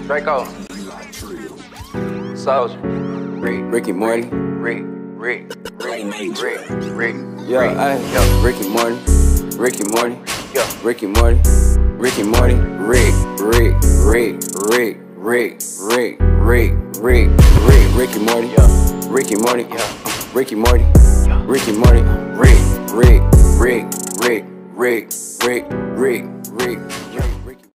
Draco. Soldier. Ricky Morty. Rick. Yeah, Ricky Morty. Ricky Morty. Yeah. Ricky Morty. Ricky Morty. Rick. Ricky Morty. Yeah. Ricky Morty. Yeah. Ricky Morty. Yeah. Ricky Morty. Rick.